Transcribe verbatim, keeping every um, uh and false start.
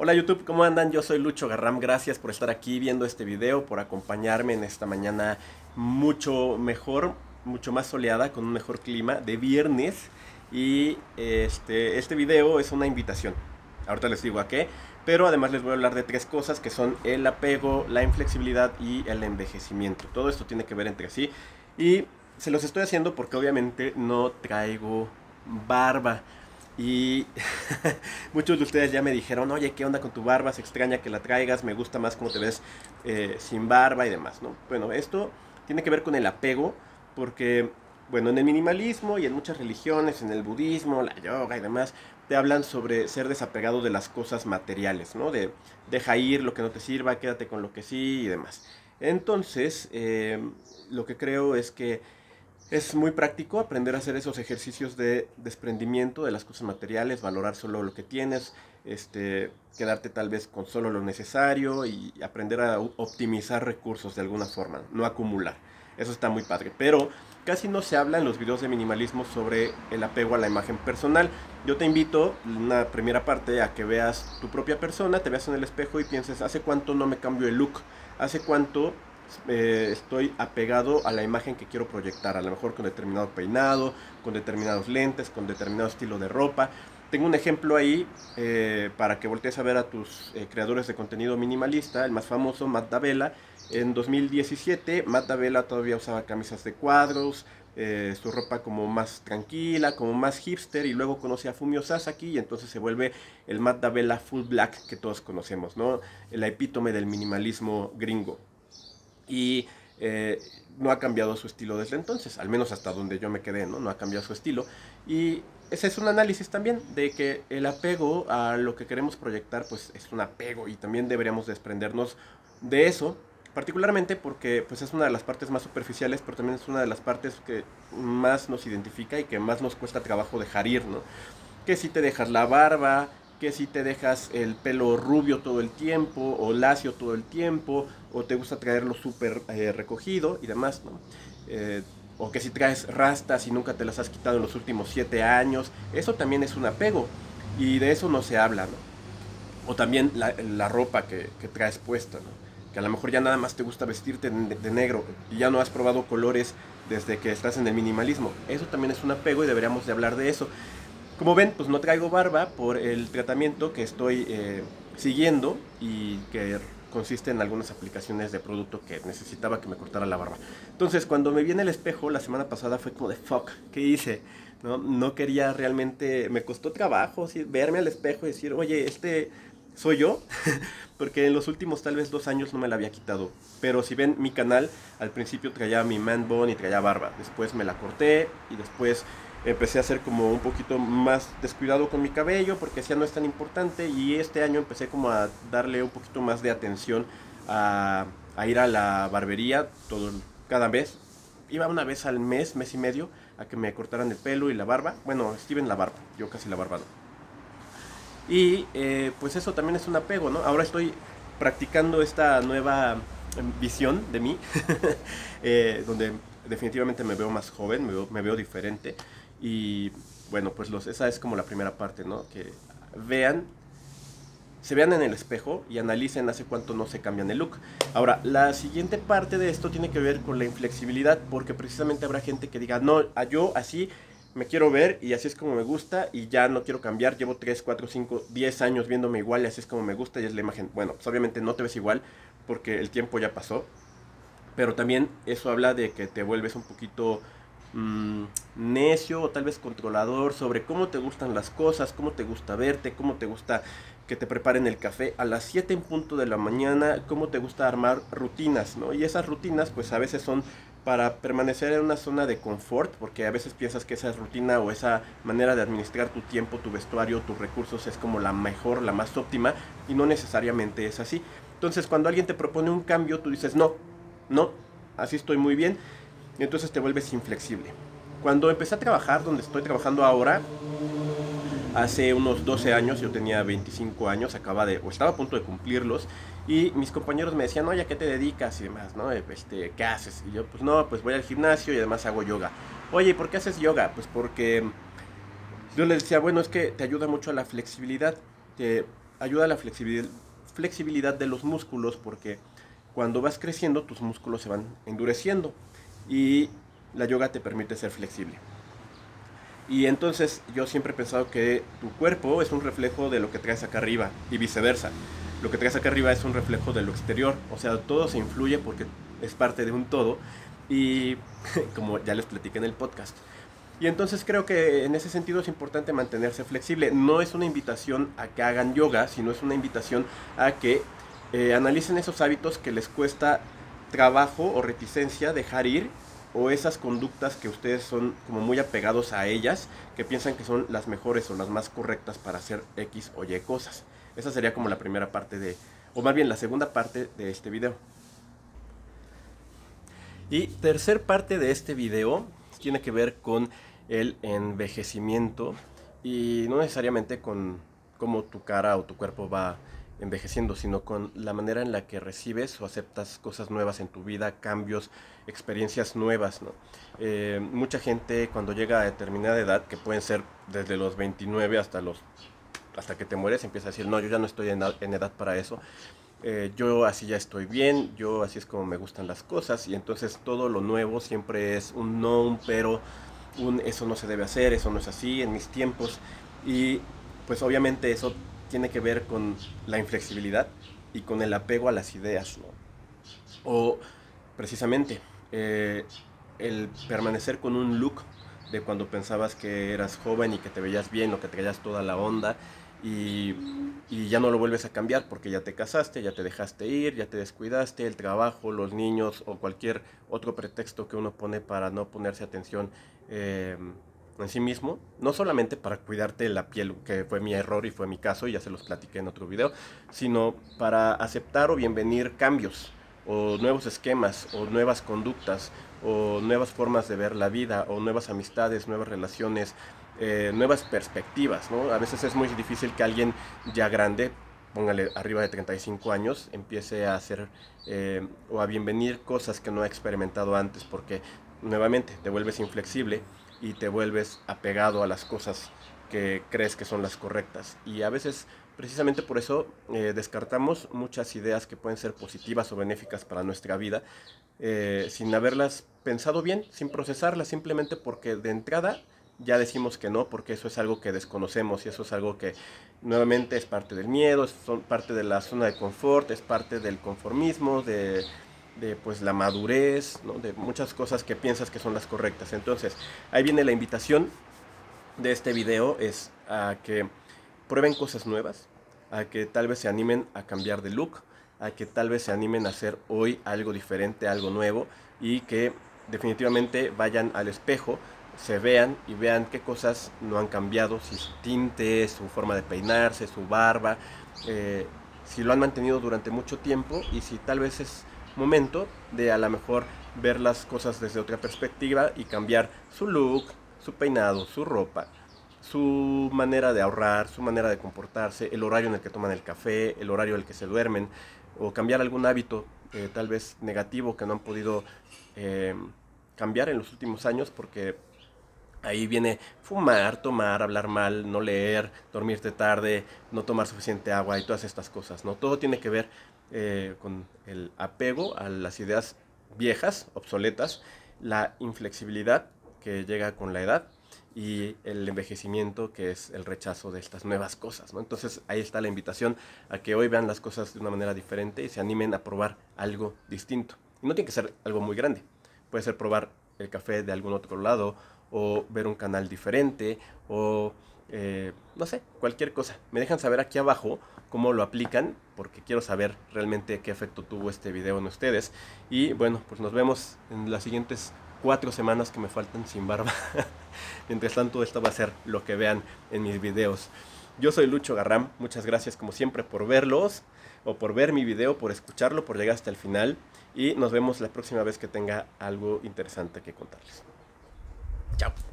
Hola YouTube, ¿cómo andan? Yo soy Lucho Garram, gracias por estar aquí viendo este video, por acompañarme en esta mañana mucho mejor, mucho más soleada, con un mejor clima de viernes. Y este, este video es una invitación, ahorita les digo a qué, pero además les voy a hablar de tres cosas que son el apego, la inflexibilidad y el envejecimiento. Todo esto tiene que ver entre sí y se los estoy haciendo porque obviamente no traigo barba. Y muchos de ustedes ya me dijeron, oye, ¿qué onda con tu barba? Se extraña que la traigas, me gusta más cómo te ves eh, sin barba y demás, ¿no? Bueno, esto tiene que ver con el apego, porque, bueno, en el minimalismo y en muchas religiones, en el budismo, la yoga y demás, te hablan sobre ser desapegado de las cosas materiales, ¿no? De deja ir lo que no te sirva, quédate con lo que sí y demás. Entonces, eh, lo que creo es que es muy práctico aprender a hacer esos ejercicios de desprendimiento de las cosas materiales, valorar solo lo que tienes, este, quedarte tal vez con solo lo necesario y aprender a optimizar recursos de alguna forma, no acumular. Eso está muy padre, pero casi no se habla en los videos de minimalismo sobre el apego a la imagen personal. Yo te invito, en una primera parte, a que veas tu propia persona, te veas en el espejo y pienses, ¿hace cuánto no me cambio el look? ¿Hace cuánto eh, estoy apegado a la imagen que quiero proyectar? A lo mejor con determinado peinado, con determinados lentes, con determinado estilo de ropa. Tengo un ejemplo ahí eh, para que voltees a ver a tus eh, creadores de contenido minimalista. El más famoso, Matt D'Avella. En dos mil diecisiete, Matt D'Avella todavía usaba camisas de cuadros, eh, su ropa como más tranquila, como más hipster, y luego conoce a Fumio Sasaki y entonces se vuelve el Matt D'Avella full black que todos conocemos, ¿no? El epítome del minimalismo gringo. Y eh, no ha cambiado su estilo desde entonces, al menos hasta donde yo me quedé, ¿no? No ha cambiado su estilo. Y ese es un análisis también de que el apego a lo que queremos proyectar, pues es un apego y también deberíamos desprendernos de eso, particularmente porque pues es una de las partes más superficiales, pero también es una de las partes que más nos identifica y que más nos cuesta trabajo dejar ir, ¿no? Que si te dejas la barba, que si te dejas el pelo rubio todo el tiempo, o lacio todo el tiempo, o te gusta traerlo súper eh, recogido y demás, ¿no? Eh, o que si traes rastas y nunca te las has quitado en los últimos siete años, eso también es un apego, y de eso no se habla, ¿no? O también la, la ropa que, que traes puesta, ¿no? Que a lo mejor ya nada más te gusta vestirte de, de negro y ya no has probado colores desde que estás en el minimalismo. Eso también es un apego y deberíamos de hablar de eso. Como ven, pues no traigo barba por el tratamiento que estoy eh, siguiendo y que consiste en algunas aplicaciones de producto que necesitaba que me cortara la barba. Entonces, cuando me vi en el espejo la semana pasada fue como de fuck, ¿qué hice? No, no quería realmente, me costó trabajo, ¿sí? Verme al espejo y decir, oye, este soy yo, porque en los últimos tal vez dos años no me la había quitado. Pero si ven mi canal, al principio traía mi man bun y traía barba, después me la corté y después empecé a ser como un poquito más descuidado con mi cabello porque ya no es tan importante, y este año empecé como a darle un poquito más de atención a, a ir a la barbería todo, cada mes. Iba una vez al mes, mes y medio, a que me cortaran el pelo y la barba. Bueno, Steven la barba, yo casi la barba no. Y eh, pues eso también es un apego, ¿no? Ahora estoy practicando esta nueva em, visión de mí, eh, donde definitivamente me veo más joven, me veo, me veo diferente. Y bueno, pues los, esa es como la primera parte, ¿no? Que vean, se vean en el espejo y analicen hace cuánto no se cambian el look. Ahora, la siguiente parte de esto tiene que ver con la inflexibilidad, porque precisamente habrá gente que diga, no, yo así me quiero ver y así es como me gusta y ya no quiero cambiar, llevo tres, cuatro, cinco, diez años viéndome igual y así es como me gusta y es la imagen. Bueno, pues obviamente no te ves igual porque el tiempo ya pasó, pero también eso habla de que te vuelves un poquito mmm, necio o tal vez controlador sobre cómo te gustan las cosas, cómo te gusta verte, cómo te gusta que te preparen el café a las siete en punto de la mañana, cómo te gusta armar rutinas, ¿no? Y esas rutinas pues a veces son para permanecer en una zona de confort, porque a veces piensas que esa rutina o esa manera de administrar tu tiempo, tu vestuario, tus recursos es como la mejor, la más óptima, y no necesariamente es así. Entonces cuando alguien te propone un cambio, tú dices, no, no, así estoy muy bien, y entonces te vuelves inflexible. Cuando empecé a trabajar donde estoy trabajando ahora, hace unos doce años, yo tenía veinticinco años, acaba de, o estaba a punto de cumplirlos, y mis compañeros me decían, oye, ¿a qué te dedicas? Y demás, ¿no? Este, ¿qué haces? Y yo, pues no, pues voy al gimnasio y además hago yoga. Oye, ¿y por qué haces yoga? Pues porque yo les decía, bueno, es que te ayuda mucho a la flexibilidad. Que ayuda a la flexibilidad, flexibilidad de los músculos, porque cuando vas creciendo tus músculos se van endureciendo y la yoga te permite ser flexible. Y entonces yo siempre he pensado que tu cuerpo es un reflejo de lo que traes acá arriba y viceversa. Lo que traes acá arriba es un reflejo de lo exterior, o sea, todo se influye porque es parte de un todo y como ya les platiqué en el podcast. Y entonces creo que en ese sentido es importante mantenerse flexible. No es una invitación a que hagan yoga, sino es una invitación a que eh, analicen esos hábitos que les cuesta trabajo o reticencia dejar ir, o esas conductas que ustedes son como muy apegados a ellas, que piensan que son las mejores o las más correctas para hacer X o Y cosas. Esa sería como la primera parte de, o más bien la segunda parte de este video. Y tercer parte de este video tiene que ver con el envejecimiento y no necesariamente con cómo tu cara o tu cuerpo va envejeciendo, sino con la manera en la que recibes o aceptas cosas nuevas en tu vida, cambios, experiencias nuevas, ¿no? Eh, mucha gente cuando llega a determinada edad, que pueden ser desde los veintinueve hasta los hasta que te mueres, empieza a decir, no, yo ya no estoy en, en edad para eso, eh, yo así ya estoy bien, yo así es como me gustan las cosas, y entonces todo lo nuevo siempre es un no, un pero, un eso no se debe hacer, eso no es así en mis tiempos, y pues obviamente eso tiene que ver con la inflexibilidad y con el apego a las ideas, ¿no? O precisamente eh, el permanecer con un look de cuando pensabas que eras joven y que te veías bien o que te traías toda la onda y, y ya no lo vuelves a cambiar porque ya te casaste, ya te dejaste ir, ya te descuidaste, el trabajo, los niños o cualquier otro pretexto que uno pone para no ponerse atención eh, en sí mismo, no solamente para cuidarte la piel, que fue mi error y fue mi caso y ya se los platiqué en otro video, sino para aceptar o bienvenir cambios o nuevos esquemas o nuevas conductas o nuevas formas de ver la vida o nuevas amistades, nuevas relaciones, eh, nuevas perspectivas, ¿no? A veces es muy difícil que alguien ya grande, póngale arriba de treinta y cinco años, empiece a hacer eh, o a bienvenir cosas que no ha experimentado antes, porque nuevamente te vuelves inflexible y te vuelves apegado a las cosas que crees que son las correctas. Y a veces, precisamente por eso, eh, descartamos muchas ideas que pueden ser positivas o benéficas para nuestra vida, eh, sin haberlas pensado bien, sin procesarlas, simplemente porque de entrada ya decimos que no, porque eso es algo que desconocemos y eso es algo que nuevamente es parte del miedo, es parte de la zona de confort, es parte del conformismo, de... de pues la madurez, ¿no? De muchas cosas que piensas que son las correctas. Entonces, ahí viene la invitación de este video, es a que prueben cosas nuevas, a que tal vez se animen a cambiar de look, a que tal vez se animen a hacer hoy algo diferente, algo nuevo, y que definitivamente vayan al espejo, se vean y vean qué cosas no han cambiado, si su tinte, su forma de peinarse, su barba, eh, si lo han mantenido durante mucho tiempo y si tal vez es momento de a lo mejor ver las cosas desde otra perspectiva y cambiar su look, su peinado, su ropa, su manera de ahorrar, su manera de comportarse, el horario en el que toman el café, el horario en el que se duermen, o cambiar algún hábito eh, tal vez negativo que no han podido eh, cambiar en los últimos años, porque ahí viene fumar, tomar, hablar mal, no leer, dormirte tarde, no tomar suficiente agua y todas estas cosas, ¿no? Todo tiene que ver eh, con el apego a las ideas viejas, obsoletas, la inflexibilidad que llega con la edad y el envejecimiento, que es el rechazo de estas nuevas cosas, ¿no? Entonces ahí está la invitación a que hoy vean las cosas de una manera diferente y se animen a probar algo distinto. Y no tiene que ser algo muy grande, puede ser probar el café de algún otro lado, o ver un canal diferente, o eh, no sé, cualquier cosa. Me dejan saber aquí abajo cómo lo aplican, porque quiero saber realmente qué efecto tuvo este video en ustedes. Y bueno, pues nos vemos en las siguientes cuatro semanas que me faltan sin barba. Mientras tanto, esto va a ser lo que vean en mis videos. Yo soy Lucho Garram, muchas gracias como siempre por verlos, o por ver mi video, por escucharlo, por llegar hasta el final. Y nos vemos la próxima vez que tenga algo interesante que contarles. Chao.